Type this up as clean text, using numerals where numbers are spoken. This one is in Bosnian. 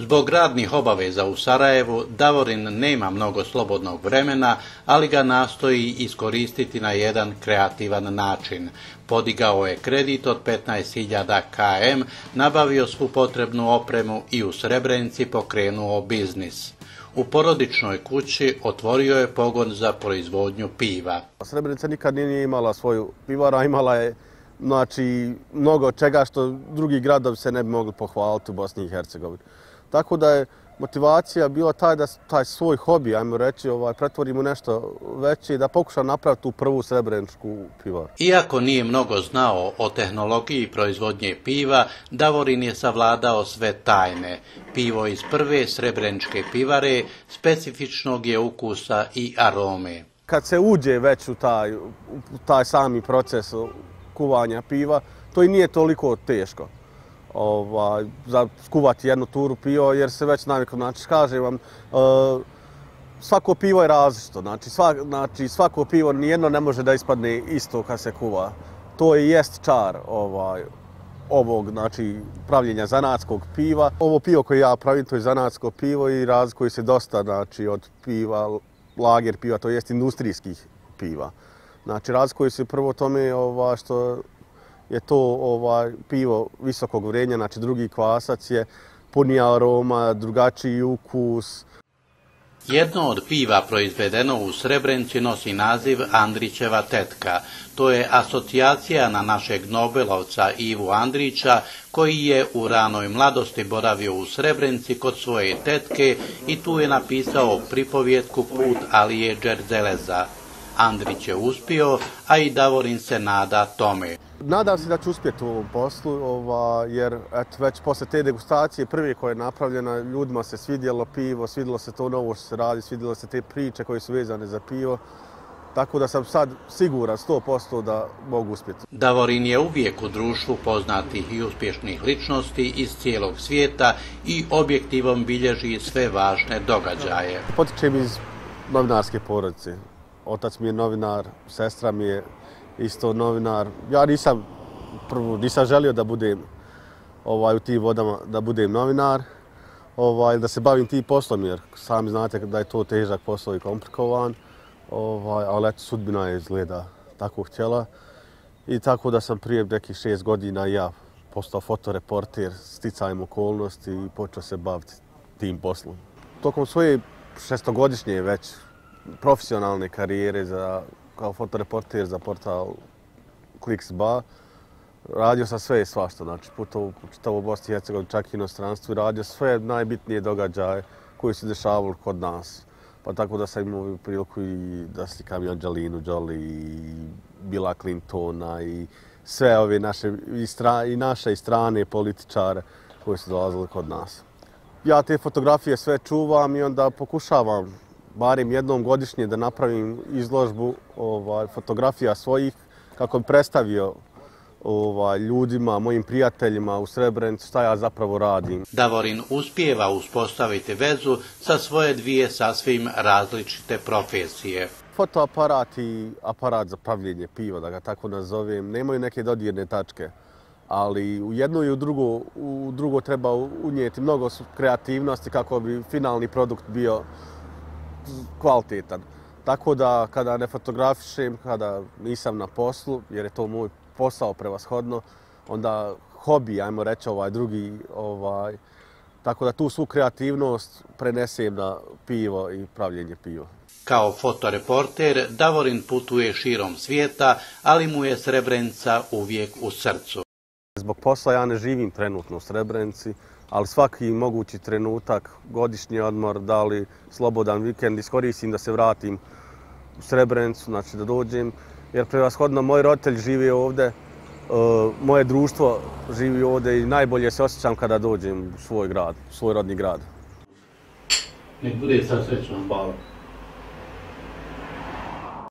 Zbog radnih obaveza u Sarajevu, Davorin nema mnogo slobodnog vremena, ali ga nastoji iskoristiti na jedan kreativan način. Podigao je kredit od 15.000 km, nabavio svu potrebnu opremu i u Srebrenici pokrenuo biznis. U porodičnoj kući otvorio je pogon za proizvodnju piva. Srebrenica nikad nije imala svoju pivara, imala je mnogo čega što drugi gradovi se ne bi mogli pohvaliti u Bosni i Hercegovini. Tako da je motivacija bila da taj svoj hobi, ajmo reći, pretvorimo nešto veće i da pokuša napraviti tu prvu srebreničku pivaru. Iako nije mnogo znao o tehnologiji proizvodnje piva, Davorin je savladao sve tajne. Pivo iz prve srebreničke pivare specifičnog je ukusa i arome. Kad se uđe već u taj sami proces kuvanja piva, to i nije toliko teško. Za skuvati jednu turu piva, jer se već navikam. Znači, kažem vam, svako pivo je različito. Znači, svako pivo nijedno ne može da ispadne isto kad se kuva. To i jest čar ovog, pravljenja zanatskog piva. Ovo pivo koje ja pravim, to je zanatsko pivo i razlikuje se dosta, od piva, lager piva, to jest industrijskih piva. Znači, razlikuje se prvo tome što je to pivo visokog vrenja, znači drugi kvasac je, punija aroma, drugačiji ukus. Jedno od piva proizvedeno u Srebrenici nosi naziv Andrićeva tetka. To je asocijacija na našeg nobelovca Ivu Andrića, koji je u ranoj mladosti boravio u Srebrenici kod svoje tetke i tu je napisao pripovjetku Put Alije Đerzeleza. Andrić je uspio, a i Davorin se nada tome. Nadam se da ću uspjeti u ovom poslu, jer već posle te degustacije prve koja je napravljena, ljudima se svidjelo pivo, svidjelo se to novo što se radi, svidjelo se te priče koje su vezane za pivo. Tako da sam sad siguran 100% da mogu uspjeti. Davorin je uvijek u društvu poznatih i uspješnih ličnosti iz cijelog svijeta i objektivom bilježi sve važne događaje. Potičem iz novinarske porodice. Otac mi je novinar, sestra mi je isto novinar. Ja nisam želio da budem u tim vodama, da budem novinar, da se bavim tim poslom, jer sami znate da je to težak posao i komplikovan, ali eto, sudbina je izgleda tako htjela. I tako da sam prije nekih 6 godina ja postao fotoreporter sticajem okolnosti i počeo se baviti tim poslom. Tokom svoje 6-godišnje već profesionalne karijere kao fotoreporter za portal Kliks.ba. Radio sam sve i svašta, znači putovao u Bosni i Hercegovini, čak i inostranstvu i radio sve najbitnije događaje koji se dešavali kod nas. Pa tako da sam imao priliku i da slikam i Angelinu Jolie i Billa Clintona i sve ove naše i strane političare koji su dolazili kod nas. Ja te fotografije sve čuvam i onda pokušavam barem jednom godišnje da napravim izložbu fotografija svojih kako bi predstavio ljudima, mojim prijateljima u Srebrenici šta ja zapravo radim. Davorin uspijeva uspostaviti vezu sa svoje dvije sasvim različite profesije. Fotoaparat i aparat za pravljenje piva, da ga tako nazovem, nemaju neke dodirne tačke, ali u jedno i u drugo treba unijeti mnogo kreativnosti kako bi finalni produkt bio kvalitetan. Tako da kada ne fotografišem, kada nisam na poslu, jer je to moj posao prevashodno, onda hobi, ajmo reći drugi, tako da tu svu kreativnost prenesem na pivo i pravljenje piva. Kao fotoreporter Davorin putuje širom svijeta, ali mu je Srebrenica uvijek u srcu. Zbog posla ja ne živim trenutno u Srebrenici, ali svaki mogući trenutak, godišnji odmor, da li slobodan vikend, iskoristim da se vratim u Srebrenicu, znači da dođem, jer prevashodno moj roditelj živi ovdje, moje društvo živi ovdje i najbolje se osjećam kada dođem u svoj grad, svoj rodni grad. Nek bude sad srećan.